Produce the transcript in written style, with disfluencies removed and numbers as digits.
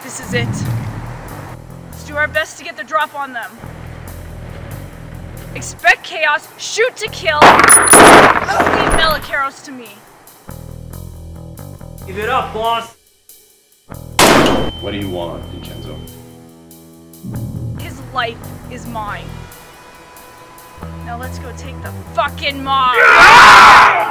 This is it. Let's do our best to get the drop on them. Expect chaos, shoot to kill, leave Malakaros to me. Give it up, boss! What do you want, Vincenzo? His life is mine. Now let's go take the fucking mob!